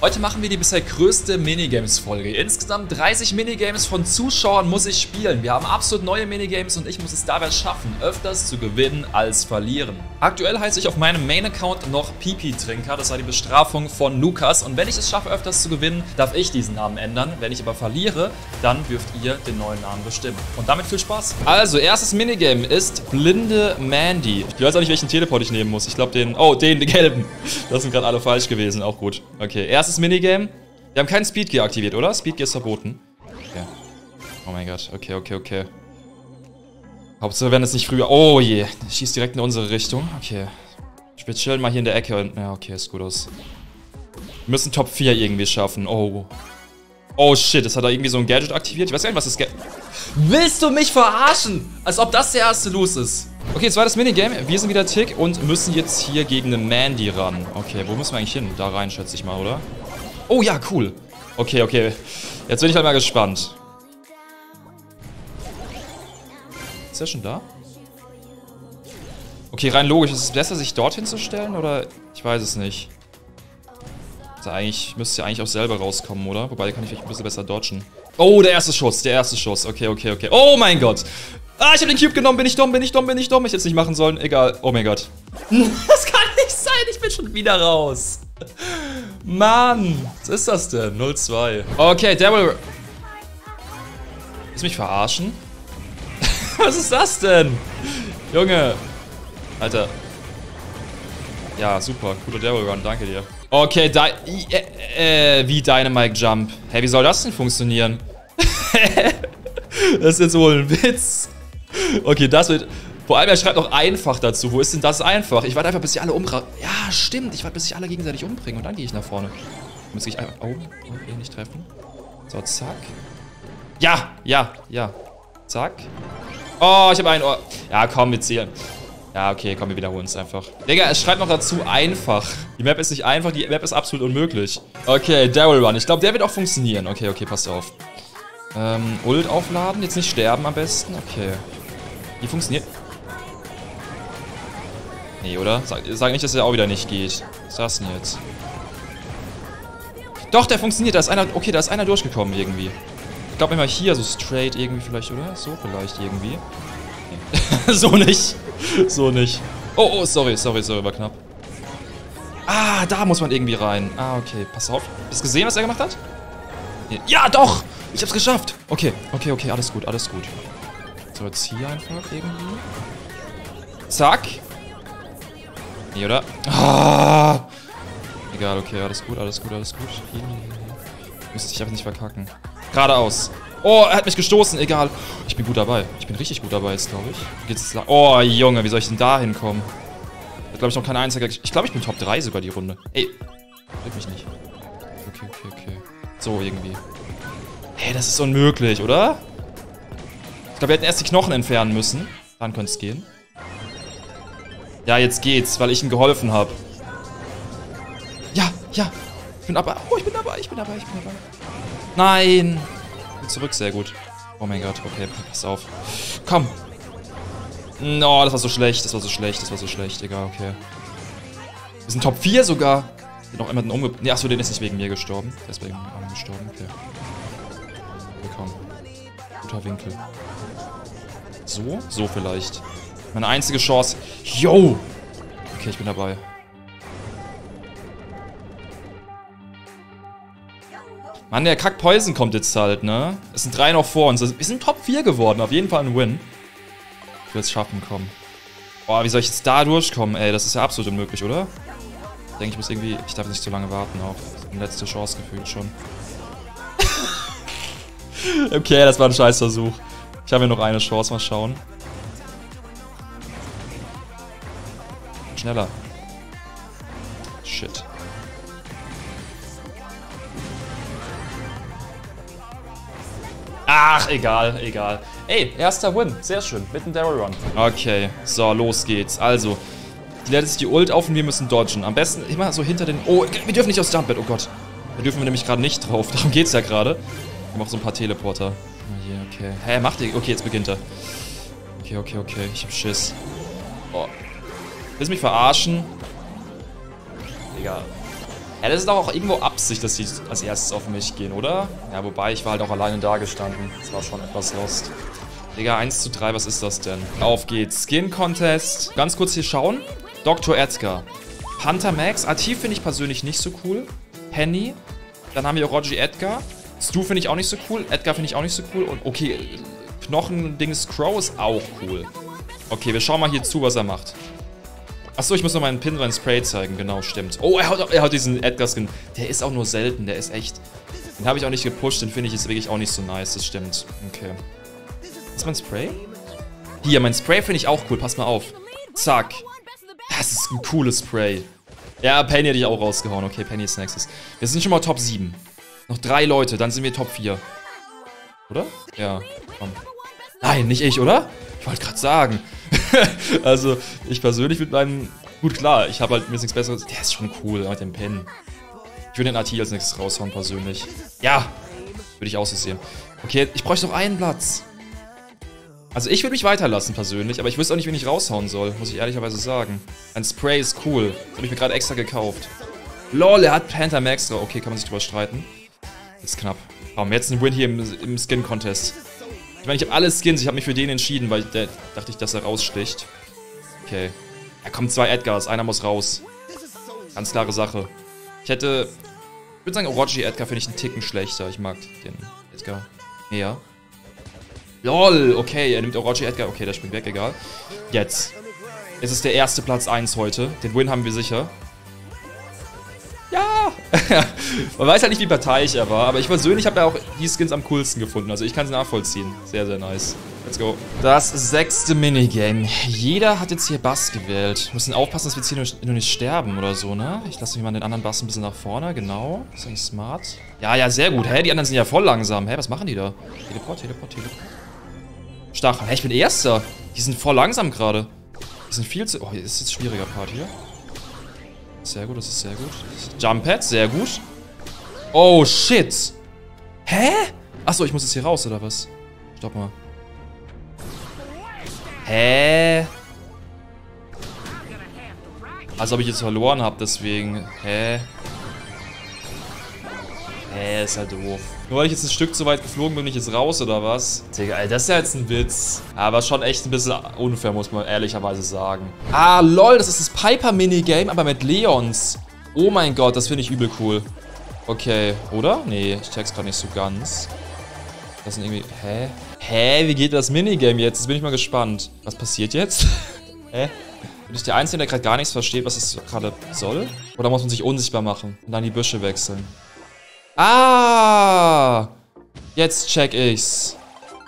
Heute machen wir die bisher größte Minigames-Folge. Insgesamt 30 Minigames von Zuschauern muss ich spielen. Wir haben absolut neue Minigames und ich muss es dabei schaffen, öfters zu gewinnen als verlieren. Aktuell heiße ich auf meinem Main-Account noch Pipi-Trinker. Das war die Bestrafung von Lukas. Und wenn ich es schaffe, öfters zu gewinnen, darf ich diesen Namen ändern. Wenn ich aber verliere, dann dürft ihr den neuen Namen bestimmen. Und damit viel Spaß. Also, erstes Minigame ist Blinde Mandy. Ich weiß auch nicht, welchen Teleport ich nehmen muss. Ich glaube den... Oh, den gelben. Das sind gerade alle falsch gewesen. Auch gut. Okay, erstes Minigame. Wir haben keinen Speedgear aktiviert, oder? Speedgear ist verboten. Okay. Oh mein Gott. Okay. Hauptsache, wir werden es nicht früher... Oh je. Schießt direkt in unsere Richtung. Okay. Wir chillen mal hier in der Ecke. Und ja, okay, ist gut aus. Wir müssen Top 4 irgendwie schaffen. Oh. Oh shit, das hat da irgendwie so ein Gadget aktiviert. Ich weiß gar nicht, was das Gadget... Willst du mich verarschen? Als ob das der erste Los ist. Okay, zweites Minigame. Wir sind wieder Tick und müssen jetzt hier gegen eine Mandy ran. Okay, wo müssen wir eigentlich hin? Da rein, schätze ich mal, oder? Oh ja, cool. Okay. Jetzt bin ich halt mal gespannt. Ist er schon da? Okay, rein logisch. Ist es besser, sich dorthin zu stellen, oder? Ich weiß es nicht. Müsste ja eigentlich auch selber rauskommen, oder? Wobei, kann ich vielleicht ein bisschen besser dodgen. Oh, der erste Schuss. Okay. Oh mein Gott. Ah, ich habe den Cube genommen. Bin ich dumm? Ich hätte es nicht machen sollen. Egal. Oh mein Gott. Das kann nicht sein. Ich bin schon wieder raus. Mann. Was ist das denn? 0-2. Okay, Devil... Willst du mich verarschen? Was ist das denn? Junge. Alter. Ja, super. Guter Devil Run. Danke dir. Okay, wie Dynamite Jump. Hey, wie soll das denn funktionieren? Das ist jetzt wohl ein Witz. Okay, das wird... Vor allem, er schreibt noch einfach dazu. Wo ist denn das einfach? Ich warte einfach, bis sie alle umbringen. Ja, stimmt. Ich warte, bis sich alle gegenseitig umbringen. Und dann gehe ich nach vorne. Muss ich einfach... Oh, okay, nicht treffen. So, zack. Ja. Zack. Oh, ich habe ein Ohr. Ja, komm, wir zählen. Ja, okay, komm, wir wiederholen es einfach. Digga, es schreibt noch dazu einfach. Die Map ist nicht einfach, die Map ist absolut unmöglich. Okay, Daryl Run. Ich glaube, der wird auch funktionieren. Okay, passt auf. Ult aufladen. Jetzt nicht sterben am besten. Okay. Die funktioniert. Nee, oder? Sag nicht, dass der auch wieder nicht geht. Was ist das denn jetzt? Doch, der funktioniert. Da ist einer... Okay, da ist einer durchgekommen irgendwie. Ich glaube immer hier so straight irgendwie vielleicht, oder? So vielleicht irgendwie. Nee. So nicht. Oh, sorry, war knapp. Ah, da muss man irgendwie rein. Ah, okay, pass auf. Hast du gesehen, was er gemacht hat? Nee. Ja, doch! Ich hab's geschafft. Okay, alles gut. So, jetzt hier einfach irgendwie. Zack. Nee, oder? Ah! Egal, okay, alles gut. Hier. Müsste ich einfach nicht verkacken. Geradeaus. Oh, er hat mich gestoßen, egal. Ich bin gut dabei. Ich bin richtig gut dabei jetzt, glaube ich. Wie geht's jetzt da? Oh, Junge, wie soll ich denn da hinkommen? Da glaube ich noch kein einziger... Ich glaube, ich bin Top 3 sogar die Runde. Ey, hilf mich nicht. Okay. So, irgendwie. Hey, das ist unmöglich, oder? Ich glaube, wir hätten erst die Knochen entfernen müssen. Dann könnte es gehen. Ja, jetzt geht's, weil ich ihm geholfen habe. Ja. Ich bin dabei. Oh, ich bin dabei. Nein. Zurück, sehr gut. Oh mein Gott, okay, pass auf. Komm. No, das war so schlecht. Egal, okay. Wir sind Top 4 sogar. Hat noch jemanden umgebracht. Nee, achso, den ist nicht wegen mir gestorben. Der ist wegen mir gestorben, okay. Willkommen. Guter Winkel. So vielleicht. Meine einzige Chance. Yo! Okay, ich bin dabei. Mann, der Kack-Poison kommt jetzt halt, ne? Es sind 3 noch vor uns. Wir sind Top 4 geworden. Auf jeden Fall ein Win. Ich will es schaffen, komm. Boah, wie soll ich jetzt da durchkommen, ey? Das ist ja absolut unmöglich, oder? Ich denke, ich muss irgendwie... Ich darf nicht zu lange warten auch. Das ist eine letzte Chance gefühlt schon. Okay, das war ein Scheißversuch. Ich habe hier noch eine Chance. Mal schauen. Schneller. Shit. Ach, egal. Ey, erster Win. Sehr schön. Mit dem Daryl Run. Okay, so, los geht's. Also, die lädt sich die Ult auf und wir müssen dodgen. Am besten immer so hinter den... Oh, wir dürfen nicht aufs Jumpbed. Oh Gott. Da dürfen wir nämlich gerade nicht drauf. Darum geht's ja gerade. Wir haben auch so ein paar Teleporter. Hier, okay. Hä, macht ihr... Okay, jetzt beginnt er. Okay. Ich hab Schiss. Oh. Willst du mich verarschen? Egal. Ja, das ist doch auch irgendwo Absicht, dass die als erstes auf mich gehen, oder? Ja, wobei, ich war halt auch alleine da gestanden. Das war schon etwas lost. Digga, 1:3, was ist das denn? Auf geht's. Skin Contest. Ganz kurz hier schauen. Dr. Edgar. Hunter Max. Atif finde ich persönlich nicht so cool. Penny. Dann haben wir Roger Edgar. Stu finde ich auch nicht so cool. Edgar finde ich auch nicht so cool. Und okay, Knochen-Dings Crow ist auch cool. Okay, wir schauen mal hier zu, was er macht. Achso, ich muss noch meinen Pin rein Spray zeigen. Genau, stimmt. Oh, er hat diesen Edgar-Skin. Der ist auch nur selten. Der ist echt... Den habe ich auch nicht gepusht. Den finde ich jetzt wirklich auch nicht so nice. Das stimmt. Okay. Ist mein Spray? Hier, mein Spray finde ich auch cool. Pass mal auf. Zack. Das ist ein cooles Spray. Ja, Penny hätte ich auch rausgehauen. Okay, Penny ist nächstes. Wir sind schon mal Top 7. Noch 3 Leute, dann sind wir Top 4. Oder? Ja, komm. Nein, nicht ich, oder? Ich wollte gerade sagen. Also, ich persönlich mit meinem... Gut, klar, ich habe halt mir nichts Besseres... Der ist schon cool, mit dem Pen. Ich würde den AT als nächstes raushauen, persönlich. Ja! Würde ich auch so sehen. Okay, ich bräuchte noch einen Platz. Also, ich würde mich weiterlassen, persönlich, aber ich wüsste auch nicht, wen ich raushauen soll, muss ich ehrlicherweise sagen. Ein Spray ist cool. Das habe ich mir gerade extra gekauft. LOL, er hat Panther Max drauf. Okay, kann man sich drüber streiten. Ist knapp. Komm, jetzt ein Win hier im Skin-Contest. Ich meine, ich habe alle Skins, ich habe mich für den entschieden, weil dachte ich, dass er raussticht. Okay. Ja, kommen 2 Edgars, einer muss raus. Ganz klare Sache. Ich würde sagen, Orochi Edgar finde ich einen Ticken schlechter. Ich mag den Edgar mehr. LOL, okay, er nimmt Orochi Edgar. Okay, der springt weg, egal. Jetzt. Es ist der erste Platz 1 heute. Den Win haben wir sicher. Ja! Man weiß halt nicht, wie parteiisch er war, aber ich persönlich habe ja auch die Skins am coolsten gefunden. Also ich kann es nachvollziehen. Sehr, sehr nice. Let's go. Das 6. Minigame. Jeder hat jetzt hier Bass gewählt. Wir müssen aufpassen, dass wir jetzt hier nur nicht sterben oder so, ne? Ich lasse mich mal den anderen Bass ein bisschen nach vorne, genau. Das ist eigentlich smart. Ja, ja, sehr gut. Hä, die anderen sind ja voll langsam. Hä, was machen die da? Teleport, Teleport, Teleport. Stachel. Hä, ich bin Erster. Die sind voll langsam gerade. Die sind viel zu... Oh, hier ist jetzt ein schwieriger Part hier. Sehr gut, das ist sehr gut. Jump Pad, sehr gut. Oh, shit. Hä? Achso, ich muss jetzt hier raus, oder was? Stopp mal. Hä? Als ob ich jetzt verloren habe, deswegen. Hä? Hä, ist halt doof. Nur weil ich jetzt ein Stück zu weit geflogen bin, bin ich jetzt raus, oder was? Digga, ey, das ist ja jetzt ein Witz. Aber schon echt ein bisschen unfair, muss man ehrlicherweise sagen. Ah, lol, das ist das Piper-Minigame, aber mit Leons. Oh mein Gott, das finde ich übel cool. Okay, oder? Nee, ich check's gerade nicht so ganz. Das sind irgendwie... Hä? Hä, wie geht das Minigame jetzt? Jetzt bin ich mal gespannt. Was passiert jetzt? Hä? Bin ich der Einzige, der gerade gar nichts versteht, was das gerade soll? Oder muss man sich unsichtbar machen und dann die Büsche wechseln? Ah! Jetzt check ich's.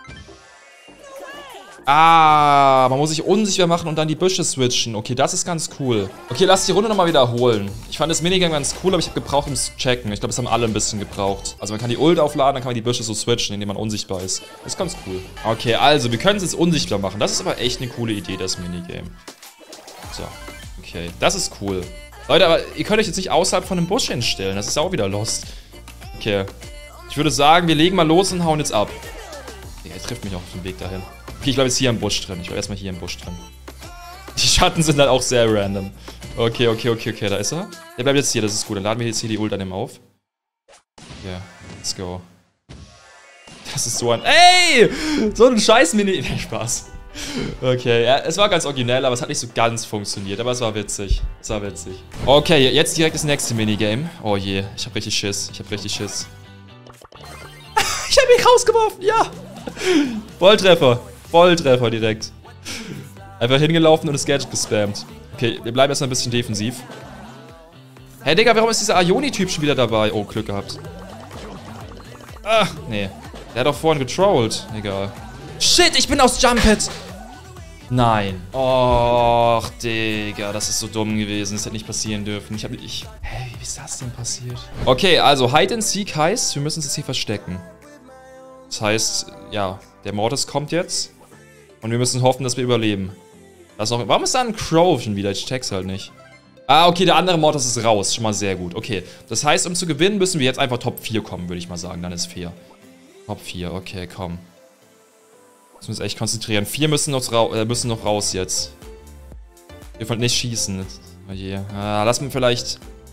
Ah, man muss sich unsichtbar machen und dann die Büsche switchen. Okay, das ist ganz cool. Okay, lass die Runde nochmal wiederholen. Ich fand das Minigame ganz cool, aber ich habe gebraucht, um es zu checken. Ich glaube, das haben alle ein bisschen gebraucht. Also man kann die Ult aufladen, dann kann man die Büsche so switchen, indem man unsichtbar ist. Das ist ganz cool. Okay, also, wir können es jetzt unsichtbar machen. Das ist aber echt eine coole Idee, das Minigame. So, okay, das ist cool. Leute, aber ihr könnt euch jetzt nicht außerhalb von einem Busch hinstellen. Das ist auch wieder lost. Okay. Ich würde sagen, wir legen mal los und hauen jetzt ab. Ja, er trifft mich auch auf dem Weg dahin. Okay, ich bleibe jetzt hier im Busch drin. Ich bleibe erstmal hier im Busch drin. Die Schatten sind halt auch sehr random. Okay, okay, okay, okay. Da ist er. Der bleibt jetzt hier, das ist gut. Dann laden wir jetzt hier die Ult an ihm auf. Ja, let's go. Das ist so ein... Ey! So ein scheiß Mini... Nee, Spaß. Okay, ja, es war ganz originell, aber es hat nicht so ganz funktioniert. Aber es war witzig. Es war witzig. Okay, jetzt direkt das nächste Minigame. Oh je, ich hab richtig Schiss. Ich hab richtig Schiss. Ich hab mich rausgeworfen, ja! Volltreffer. Volltreffer direkt. Einfach hingelaufen und das Gadget gespammt. Okay, wir bleiben erstmal ein bisschen defensiv. Hey, Digga, warum ist dieser Aioni-Typ schon wieder dabei? Oh, Glück gehabt. Ah, nee. Der hat doch vorhin getrollt. Egal. Shit, ich bin aus Jump-Pad. Nein. Och, Digga, das ist so dumm gewesen. Das hätte nicht passieren dürfen. Hä, wie ist das denn passiert? Okay, also Hide and Seek heißt, wir müssen uns jetzt hier verstecken. Das heißt, ja, der Mortis kommt jetzt. Und wir müssen hoffen, dass wir überleben. Warum ist da ein Crow schon wieder? Ich check's halt nicht. Ah, okay, der andere Mortis ist raus. Schon mal sehr gut. Okay, das heißt, um zu gewinnen, müssen wir jetzt einfach Top 4 kommen, würde ich mal sagen. Dann ist fair. Top 4, okay, komm. Müssen wir uns echt konzentrieren. 4 müssen noch raus jetzt. Wir wollen nicht schießen. Oh je. Ah, lass mir vielleicht...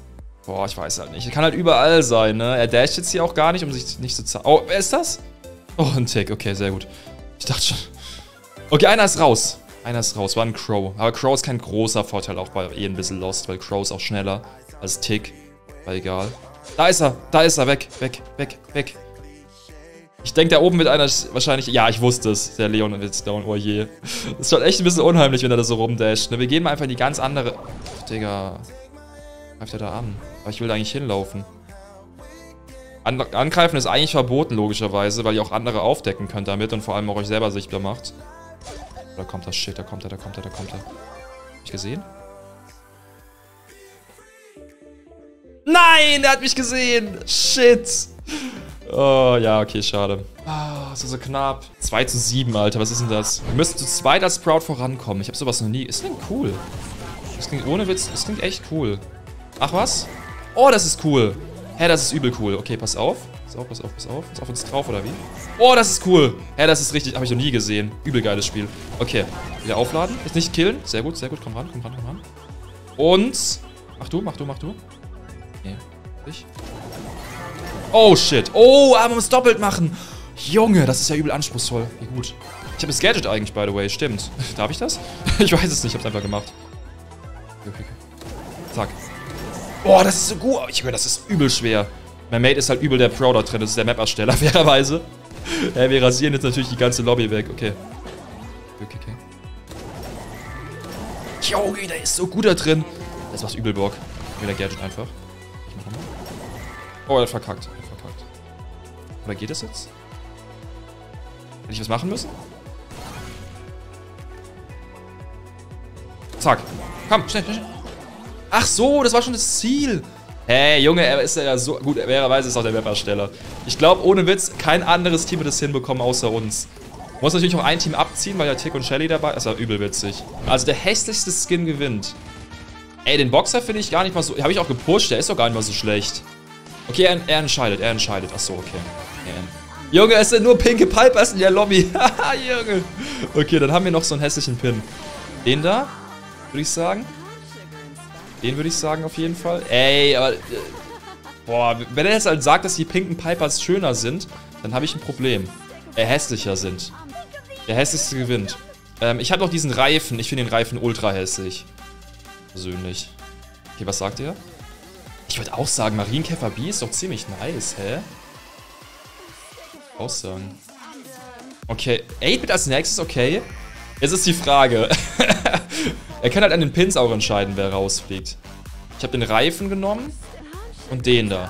Boah, ich weiß halt nicht. Kann halt überall sein, ne? Er dasht jetzt hier auch gar nicht, um sich nicht zu zeigen. Oh, wer ist das? Oh, ein Tick. Okay, sehr gut. Ich dachte schon. Okay, einer ist raus. Einer ist raus. War ein Crow. Aber Crow ist kein großer Vorteil, auch bei ein bisschen Lost, weil Crow ist auch schneller als Tick. War egal. Da ist er. Da ist er. Weg. Weg. Weg. Weg. Ich denke, da oben wird einer wahrscheinlich... Ja, ich wusste es. Der Leon wird down. Oh je. Das ist schon echt ein bisschen unheimlich, wenn er da so rumdasht. Ne? Wir gehen mal einfach in die ganz andere... Ach, Digga. Greift er da an? Aber ich will da eigentlich hinlaufen. Angreifen ist eigentlich verboten, logischerweise, weil ihr auch andere aufdecken könnt damit und vor allem auch euch selber sichtbar macht. Da kommt das Shit, da kommt er. Hab ich gesehen? Nein, der hat mich gesehen! Shit! Oh, ja, okay, schade. Ah, ist so knapp. 2:7, Alter, was ist denn das? Wir müssen zu zweit als Sprout vorankommen. Ich habe sowas noch nie. Ist klingt cool. Das klingt ohne Witz, das klingt echt cool. Ach, was? Oh, das ist cool. Hä, das ist übel cool. Okay, pass auf. Pass auf. Ist auf uns drauf, oder wie? Oh, das ist cool. Hä, das ist richtig, habe ich noch nie gesehen. Übel geiles Spiel. Okay, wieder aufladen. Jetzt nicht killen. Sehr gut. Komm ran. Und... Mach du. Nee, ich. Oh, shit. Oh, aber man muss doppelt machen. Junge, das ist ja übel anspruchsvoll. Wie gut. Ich habe das Gadget eigentlich, by the way. Stimmt. Darf ich das? Ich weiß es nicht. Ich hab's einfach gemacht. Okay. Zack. Oh, das ist so gut. Ich höre, das ist übel schwer. Mein Mate ist halt übel der Pro da drin. Das ist der Map-Ersteller, fairerweise. Ja, wir rasieren jetzt natürlich die ganze Lobby weg. Okay. Junge, der ist so gut da drin. Das macht übel Bock. Ich will der Gadget einfach. Ich mach nochmal. Oh, er hat verkackt. Oder geht das jetzt? Hätte ich was machen müssen? Zack. Komm, schnell. Ach so, das war schon das Ziel. Hey, Junge, er ist ja so... Gut, fairerweise ist auch der Web-Ersteller. Ich glaube, ohne Witz, kein anderes Team wird das hinbekommen, außer uns. Muss natürlich auch ein Team abziehen, weil ja Tick und Shelly dabei ist. Das ist ja übel witzig. Also der hässlichste Skin gewinnt. Ey, den Boxer finde ich gar nicht mal so... Habe ich auch gepusht, der ist doch gar nicht mal so schlecht. Okay, er entscheidet. Ach so, okay. Junge, es sind nur pinke Pipers in der Lobby. Haha, Junge. Okay, dann haben wir noch so einen hässlichen Pin. Den da, würde ich sagen. Den würde ich sagen auf jeden Fall. Ey, aber... boah, wenn er jetzt halt sagt, dass die pinken Pipers schöner sind, dann habe ich ein Problem. Hässlicher sind. Der hässlichste gewinnt. Ich habe noch diesen Reifen. Ich finde den Reifen ultra hässlich. Persönlich. Okay, was sagt ihr? Ich würde auch sagen, Marienkäfer B ist doch ziemlich nice, hä? Aussagen. Okay, 8-Bit als nächstes, okay. Jetzt ist die Frage. Er kann halt an den Pins auch entscheiden, wer rausfliegt. Ich habe den Reifen genommen und den da.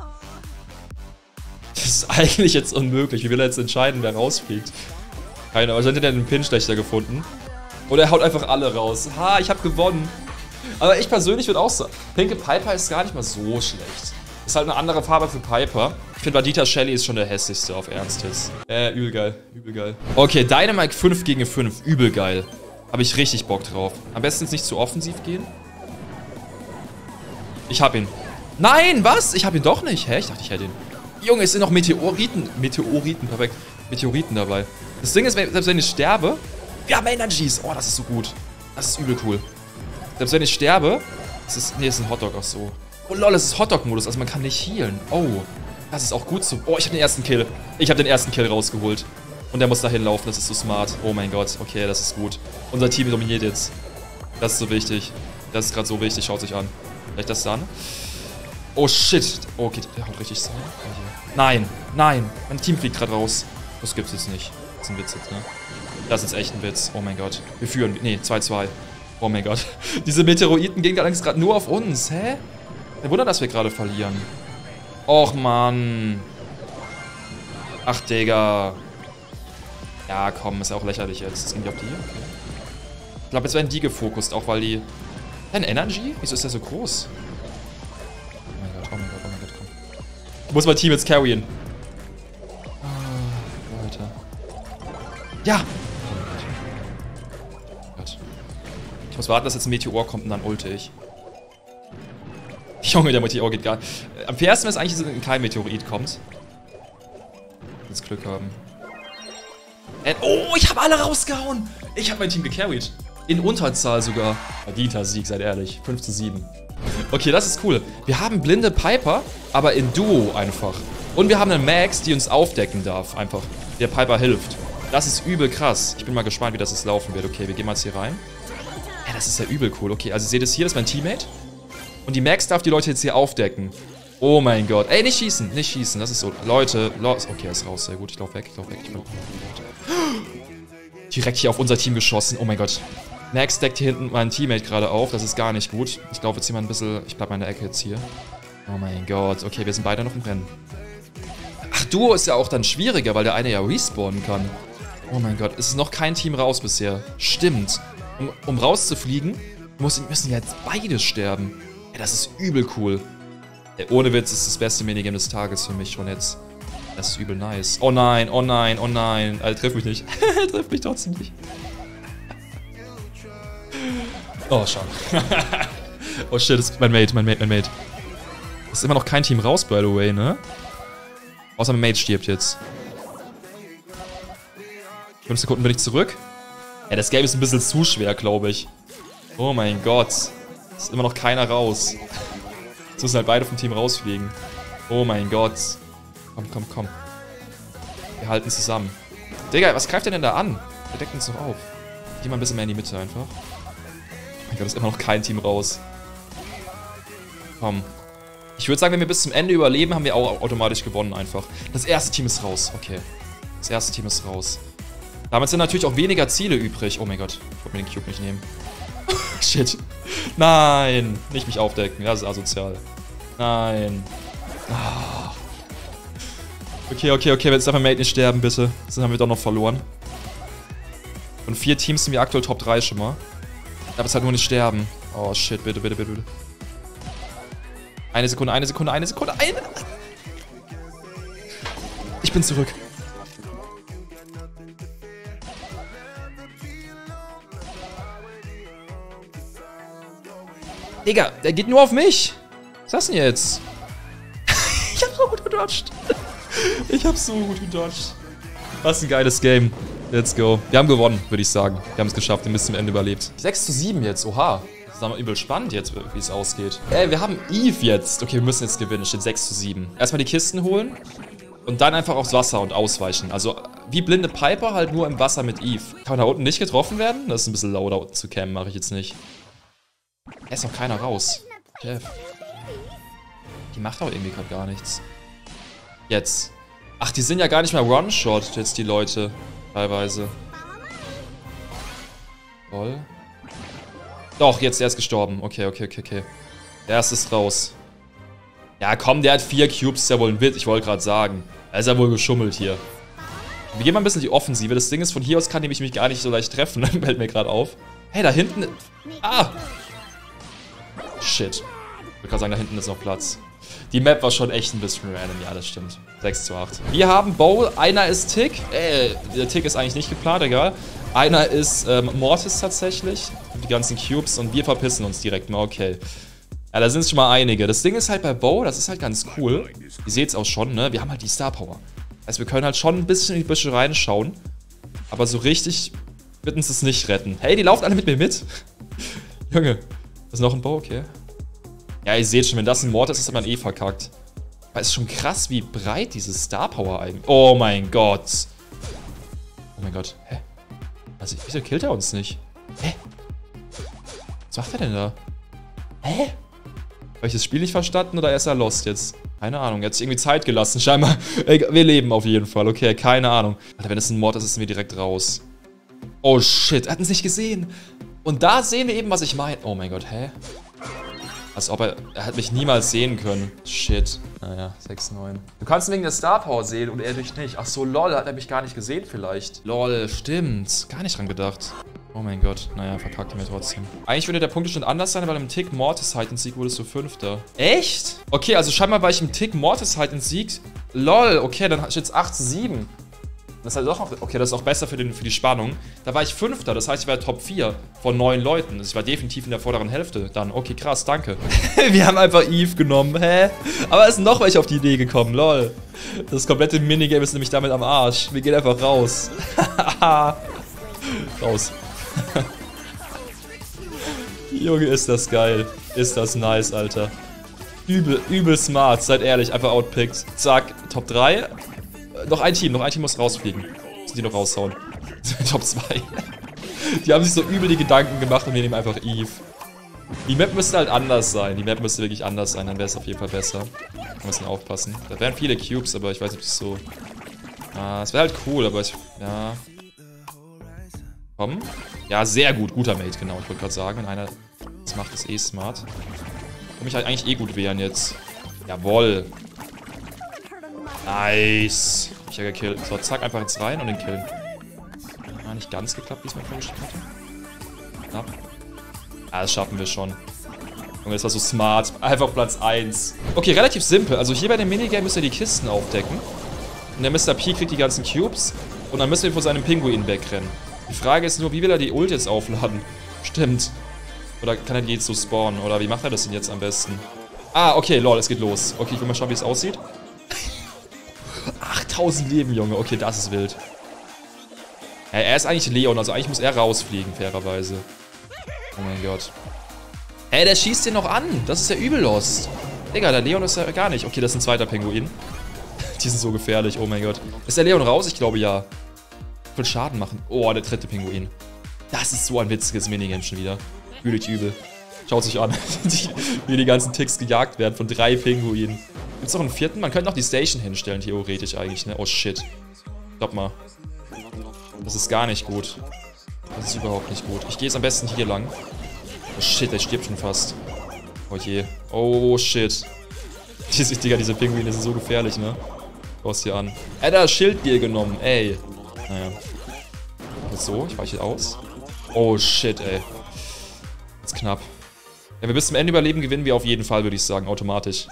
Das ist eigentlich jetzt unmöglich. Wie will er jetzt entscheiden, wer rausfliegt? Keine Ahnung. Wahrscheinlich hat er den Pin schlechter gefunden. Oder er haut einfach alle raus. Ha, ich habe gewonnen. Aber ich persönlich würde auch sagen, pinke Piper ist gar nicht mal so schlecht. Ist halt eine andere Farbe für Piper. Ich finde, Vegeta Shelly ist schon der hässlichste auf Ernst jetzt. Übel geil. Okay, Dynamite 5 gegen 5. Übel geil. Habe ich richtig Bock drauf. Am besten jetzt nicht zu offensiv gehen. Ich hab ihn. Nein, was? Ich hab ihn doch nicht. Hä? Ich dachte, ich hätte ihn. Junge, es sind noch Meteoriten. Perfekt. Meteoriten dabei. Das Ding ist, selbst wenn ich sterbe... Wir haben Energies. Oh, das ist so gut. Das ist übel cool. Selbst wenn ich sterbe... Das ist ein Hotdog auch so. Oh lol, es ist Hotdog-Modus. Also man kann nicht healen. Oh, das ist auch gut so. Oh, ich habe den ersten Kill. Ich habe den ersten Kill rausgeholt. Und der muss dahin laufen. Das ist so smart. Oh mein Gott. Okay, das ist gut. Unser Team dominiert jetzt. Das ist so wichtig. Das ist gerade so wichtig. Schaut sich an. Vielleicht das da, ne? Oh shit. Oh, okay, der haut richtig sein. Nein. Mein Team fliegt gerade raus. Das gibt's jetzt nicht. Das ist ein Witz jetzt, ne? Das ist echt ein Witz. Oh mein Gott. Wir führen. Nee, 2-2. Oh mein Gott. Diese Meteoriten gehen gerade nur auf uns. Hä? Kein Wunder, dass wir gerade verlieren. Och, Mann. Ach, Digga. Ja, komm, ist ja auch lächerlich jetzt. Das ging nicht auf die. Okay. Ich glaube, jetzt werden die gefokust, auch weil die... Ein Energy? Wieso ist der so groß? Oh mein Gott, komm. Ich muss mein Team jetzt carryen. Ah, Leute. Ja! Oh Gott. Ich muss warten, dass jetzt ein Meteor kommt und dann ulte ich. Junge, der Meteor geht gar nicht. Am fairsten ist eigentlich, dass kein Meteorit kommt. Jetzt Glück haben. Oh, ich habe alle rausgehauen. Ich habe mein Team gecarried. In Unterzahl sogar. Verdienter Sieg, seid ehrlich. 5:7. Okay, das ist cool. Wir haben blinde Piper, aber in Duo einfach. Und wir haben eine Max, die uns aufdecken darf, einfach. Der Piper hilft. Das ist übel krass. Ich bin mal gespannt, wie das jetzt laufen wird. Okay, wir gehen mal jetzt hier rein. Ja, das ist ja übel cool. Okay, also seht es hier, das ist mein Teammate. Und die Max darf die Leute jetzt hier aufdecken. Oh mein Gott. Ey, nicht schießen, nicht schießen. Das ist so. Leute, okay, er ist raus. Sehr gut, ich lauf weg, ich lauf weg. Direkt hier auf unser Team geschossen. Oh mein Gott. Max deckt hier hinten meinen Teammate gerade auf. Das ist gar nicht gut. Ich glaube jetzt hier mal ein bisschen... Ich bleib mal in der Ecke jetzt hier. Oh mein Gott. Okay, wir sind beide noch im Rennen. Ach, Duo ist ja auch dann schwieriger, weil der eine ja respawnen kann. Oh mein Gott. Es ist noch kein Team raus bisher. Stimmt. Um rauszufliegen, müssen jetzt beide sterben. Ey, das ist übel cool. Ey, ohne Witz, das ist das beste Minigame des Tages für mich schon jetzt. Das ist übel nice. Oh nein, oh nein, oh nein. Alter, triff mich nicht. Triff mich trotzdem nicht. Oh, schade. Oh shit, das ist mein Mate. Es ist immer noch kein Team raus, by the way, ne? Außer mein Mate stirbt jetzt. 5 Sekunden bin ich zurück. Ja, das Game ist ein bisschen zu schwer, glaube ich. Oh mein Gott. Es ist immer noch keiner raus. Jetzt müssen halt beide vom Team rausfliegen. Oh mein Gott. Komm. Wir halten zusammen. Digga, was greift denn da an? Der deckt uns doch auf. Geh mal ein bisschen mehr in die Mitte einfach. Oh mein Gott, ist immer noch kein Team raus. Komm. Ich würde sagen, wenn wir bis zum Ende überleben, haben wir auch automatisch gewonnen einfach. Das erste Team ist raus. Okay. Das erste Team ist raus. Damit sind natürlich auch weniger Ziele übrig. Oh mein Gott. Ich wollte mir den Cube nicht nehmen. Shit. Nein. Nicht mich aufdecken. Das ist asozial. Nein. Oh. Okay. Jetzt darf mein Mate nicht sterben, bitte. Sonst haben wir doch noch verloren. Von 4 Teams sind wir aktuell Top 3 schon mal. Aber es halt nur nicht sterben. Oh shit, bitte. Eine Sekunde. Ich bin zurück. Digga, der geht nur auf mich. Was ist das denn jetzt? Ich hab so gut gedodged. Was ein geiles Game. Let's go. Wir haben gewonnen, würde ich sagen. Wir haben es geschafft, wir haben bis zum Ende überlebt. 6:7 jetzt, oha. Das ist aber übel spannend jetzt, wie es ausgeht. Ey, wir haben Eve jetzt. Okay, wir müssen jetzt gewinnen. Es steht 6:7. Erstmal die Kisten holen. Und dann einfach aufs Wasser und ausweichen. Also, wie blinde Piper, halt nur im Wasser mit Eve. Kann man da unten nicht getroffen werden? Das ist ein bisschen low, da unten zu cammen, mache ich jetzt nicht. Ist noch keiner raus. Jeff. Die macht aber irgendwie gerade gar nichts. Jetzt. Ach, die sind ja gar nicht mehr One-Shot, jetzt die Leute. Teilweise. Lol. Doch, jetzt, der ist gestorben. Okay. Der erste ist raus. Ja, komm, der hat 4 Cubes, ist ja wohl ein Witz. Ich wollte gerade sagen. Er ist ja wohl geschummelt hier. Wir gehen mal ein bisschen die Offensive. Das Ding ist, von hier aus kann ich mich gar nicht so leicht treffen. Fällt mir gerade auf. Hey, da hinten... Ah! Shit. Ich würde gerade sagen, da hinten ist noch Platz. Die Map war schon echt ein bisschen random. Ja, das stimmt. 6:8. Wir haben Bowl. Einer ist Tick. Der Tick ist eigentlich nicht geplant, egal. Einer ist Mortis tatsächlich. Die ganzen Cubes. Und wir verpissen uns direkt mal. Okay. Ja, da sind es schon mal einige. Das Ding ist halt bei Bow, das ist halt ganz cool. Ihr seht es auch schon, ne? Wir haben halt die Star Power. Also wir können halt schon ein bisschen in die Büsche reinschauen. Aber so richtig wird uns das nicht retten. Hey, die laufen alle mit mir mit. Junge. Das ist noch ein Bow, okay. Ja, ihr seht schon, wenn das ein Mord ist, ist man eh verkackt. Aber es ist schon krass, wie breit diese Star Power eigentlich... Oh mein Gott. Oh mein Gott. Hä? Also, wieso killt er uns nicht? Hä? Was macht er denn da? Hä? Habe ich das Spiel nicht verstanden oder ist er lost jetzt? Keine Ahnung, er hat sich irgendwie Zeit gelassen, scheinbar. Wir leben auf jeden Fall, okay, keine Ahnung. Alter, wenn es ein Mord ist, sind wir direkt raus. Oh shit, er hat uns nicht gesehen. Und da sehen wir eben, was ich meine. Oh mein Gott, hä? Als ob er hat mich niemals sehen können. Shit. Naja, 6:9. Du kannst ihn wegen der Star Power sehen und er dich nicht. Ach so, lol, hat er mich gar nicht gesehen vielleicht. Lol, stimmt. Gar nicht dran gedacht. Oh mein Gott. Naja, verkackt er mir trotzdem. Eigentlich würde der Punktestand anders sein, weil im Tick Mortis Hide and Seek wurdest du 5. Echt? Okay, also scheinbar war ich im Tick Mortis Hide and Seek. Lol, okay, dann steht es 8:7. Das ist halt auch noch, okay, das ist auch besser für die Spannung. Da war ich 5. Das heißt, ich war Top 4 von 9 Leuten. Also ich war definitiv in der vorderen Hälfte dann. Okay, krass, danke. Wir haben einfach Eve genommen, hä? Aber es sind noch welche auf die Idee gekommen, lol. Das komplette Minigame ist nämlich damit am Arsch. Wir gehen einfach raus. Raus. Junge, ist das geil. Ist das nice, Alter. Übel smart, seid ehrlich, einfach outpickt. Zack, Top 3. Noch ein Team muss rausfliegen. Müssen die noch raushauen. Top 2. Die haben sich so übel die Gedanken gemacht und wir nehmen einfach Eve. Die Map müsste halt anders sein. Die Map müsste wirklich anders sein, dann wäre es auf jeden Fall besser. Wir müssen aufpassen. Da wären viele Cubes, aber ich weiß nicht, ob das so... es wäre halt cool, aber ich... Ja... Komm. Ja, sehr gut. Guter Mate, genau. Ich wollte gerade sagen, wenn einer das macht, ist eh smart. Kann mich halt eigentlich eh gut wehren jetzt. Jawoll. Nice. Hab ich ja gekillt. So, zack, einfach jetzt rein und den killen. Nicht ganz geklappt, wie es mir vorgestellt hatte. Knapp. Das schaffen wir schon. Junge, das war so smart. Einfach Platz 1. Okay, relativ simpel. Also hier bei dem Minigame müsst ihr die Kisten aufdecken. Und der Mr. P kriegt die ganzen Cubes. Und dann müssen wir vor seinem Pinguin wegrennen. Die Frage ist nur, wie will er die Ult jetzt aufladen? Stimmt. Oder kann er die jetzt so spawnen? Oder wie macht er das denn jetzt am besten? Okay, lol, es geht los. Okay, ich will mal schauen, wie es aussieht. 8000 Leben, Junge. Okay, das ist wild. Ja, er ist eigentlich Leon, also eigentlich muss er rausfliegen, fairerweise. Oh mein Gott. Der schießt den noch an. Das ist ja übel lost. Digga, der Leon ist ja gar nicht. Okay, das ist ein zweiter Pinguin. Die sind so gefährlich, oh mein Gott. Ist der Leon raus? Ich glaube ja. Viel Schaden machen. Oh, der dritte Pinguin. Das ist so ein witziges Minigame schon wieder. Übel übel. Schaut sich an, wie die ganzen Ticks gejagt werden von 3 Pinguinen. Gibt's noch einen vierten? Man könnte noch die Station hinstellen, theoretisch eigentlich, ne? Oh shit. Stopp mal. Das ist gar nicht gut. Das ist überhaupt nicht gut. Ich gehe jetzt am besten hier lang. Oh shit, der stirbt schon fast. Oh je. Oh shit. Diese Pinguine sind so gefährlich, ne? Schau's dir an. Er hat das Schildbier genommen, ey. Naja. Jetzt so, ich weiche aus. Oh shit, ey. Jetzt knapp. Wenn wir bis zum Ende überleben, gewinnen wir auf jeden Fall, würde ich sagen, automatisch.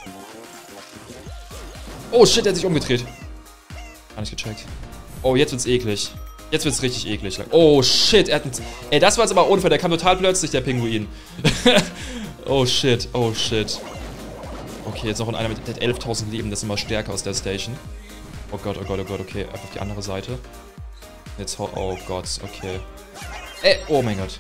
Oh shit, er hat sich umgedreht. Gar nicht gecheckt. Oh, jetzt wird's eklig. Jetzt wird's richtig eklig. Oh shit, er hat einen... Ey, das war jetzt aber unfair, der kam total plötzlich, der Pinguin. Oh shit, oh shit. Okay, jetzt noch einer mit 11.000 Leben, das ist immer stärker aus der Station. Oh Gott, oh Gott, oh Gott, okay, einfach auf die andere Seite. Jetzt, oh Gott, okay. Oh mein Gott.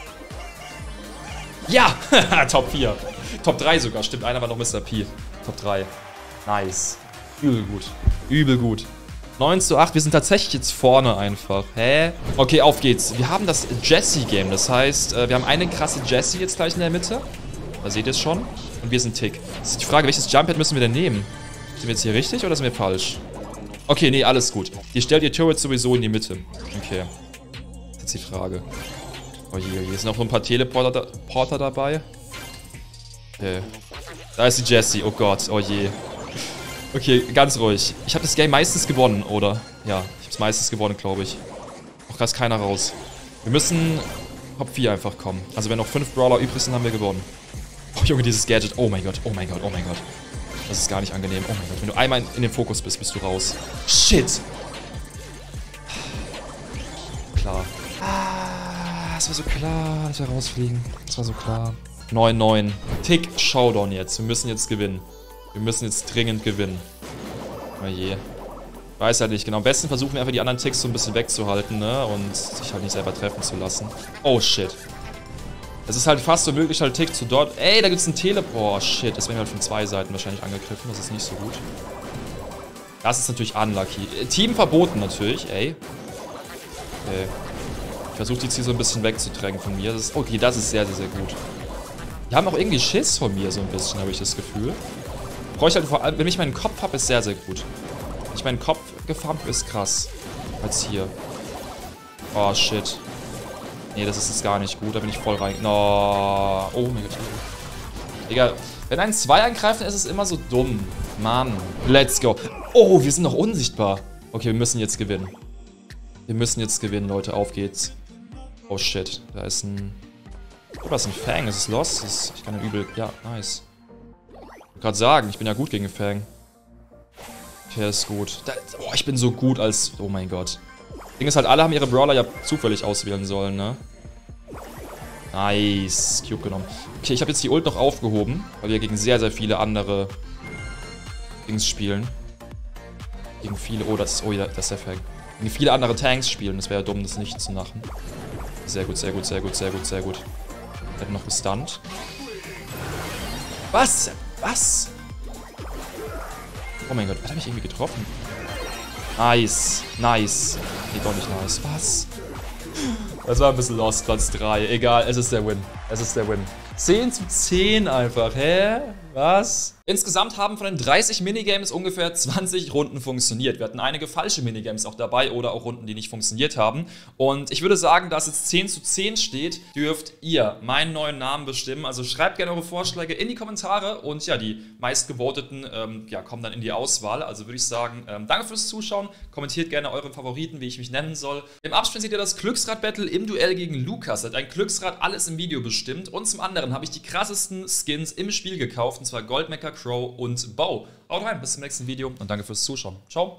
Ja, Top 4. Top 3 sogar, stimmt, einer war noch Mr. P. Top 3. Nice. Übel gut. Übel gut. 9:8, wir sind tatsächlich jetzt vorne einfach. Hä? Okay, auf geht's. Wir haben das Jessie-Game, das heißt, wir haben eine krasse Jessie jetzt gleich in der Mitte. Da seht ihr es schon. Und wir sind Tick. Das ist die Frage, welches Jump-Pad müssen wir denn nehmen? Sind wir jetzt hier richtig oder sind wir falsch? Okay, nee, alles gut. Ihr stellt ihr Turret sowieso in die Mitte. Okay. Das ist die Frage. Oh je, oh je. Sind auch noch ein paar Teleporter dabei. Okay. Da ist die Jessie. Oh Gott, oh je. Okay, ganz ruhig. Ich habe das Game meistens gewonnen, oder? Ja, ich habe es meistens gewonnen, glaube ich. Noch gerade keiner raus. Wir müssen Top 4 einfach kommen. Also wenn noch 5 Brawler übrig sind, haben wir gewonnen. Oh Junge, dieses Gadget. Oh mein Gott, oh mein Gott, oh mein Gott. Das ist gar nicht angenehm. Oh mein Gott, wenn du einmal in den Fokus bist, bist du raus. Shit. Klar. Das war so klar, dass wir rausfliegen. Das war so klar. 9-9. Tick Showdown jetzt. Wir müssen jetzt gewinnen. Wir müssen jetzt dringend gewinnen. Oh je. Weiß halt nicht genau. Am besten versuchen wir einfach die anderen Ticks so ein bisschen wegzuhalten, ne? Und sich halt nicht selber treffen zu lassen. Oh shit. Es ist halt fast so möglich, halt Tick zu dort. Ey, da gibt's einen Teleport. Oh shit, das werden wir halt von 2 Seiten wahrscheinlich angegriffen. Das ist nicht so gut. Das ist natürlich unlucky. Team verboten natürlich, ey. Okay. Ich versuche die jetzt hier so ein bisschen wegzudrängen von mir. Das ist, okay, das ist sehr, sehr, sehr gut. Die haben auch irgendwie Schiss von mir, so ein bisschen, habe ich das Gefühl. Brauche ich halt vor allem, wenn ich meinen Kopf habe, ist sehr, sehr gut. Wenn ich meinen Kopf gefarmt habe, ist krass. Als hier. Oh, shit. Nee, das ist jetzt gar nicht gut. Da bin ich voll rein. No. Oh mein Gott. Digga, wenn ein 2 angreifen, ist es immer so dumm. Mann. Let's go. Oh, wir sind noch unsichtbar. Okay, wir müssen jetzt gewinnen. Wir müssen jetzt gewinnen, Leute. Auf geht's. Oh, shit. Da ist ein... Oh, da ist ein Fang. Ist es lost? Ich kann den übel... Ja, nice. Ich wollte gerade sagen, ich bin ja gut gegen Fang. Okay, ist gut. Oh, ich bin so gut als... Oh mein Gott. Das Ding ist halt, alle haben ihre Brawler ja zufällig auswählen sollen, ne? Nice. Cube genommen. Okay, ich habe jetzt die Ult noch aufgehoben, weil wir gegen sehr, sehr viele andere Dings spielen. Gegen viele... Oh, das ist der Fang. Gegen viele andere Tanks spielen. Das wäre ja dumm, das nicht zu machen. Sehr gut, sehr gut, sehr gut, sehr gut, sehr gut. Er hat noch gestunt. Was? Was? Oh mein Gott, hat er mich irgendwie getroffen? Nice. Nice. Nee, doch nicht nice. Was? Das war ein bisschen lost, Platz 3. Egal, es ist der Win. Es ist der Win. 10:10 einfach. Hä? Was? Insgesamt haben von den 30 Minigames ungefähr 20 Runden funktioniert. Wir hatten einige falsche Minigames auch dabei oder auch Runden, die nicht funktioniert haben. Und ich würde sagen, da es jetzt 10:10 steht, dürft ihr meinen neuen Namen bestimmen. Also schreibt gerne eure Vorschläge in die Kommentare und ja, die meistgevoteten kommen dann in die Auswahl. Also würde ich sagen, danke fürs Zuschauen. Kommentiert gerne eure Favoriten, wie ich mich nennen soll. Im Abspann seht ihr das Glücksrad-Battle im Duell gegen Lukas. Hat ein Glücksrad alles im Video bestimmt. Und zum anderen habe ich die krassesten Skins im Spiel gekauft. Und zwar Goldmecker, Crow und Bow. Haut rein, bis zum nächsten Video und danke fürs Zuschauen. Ciao.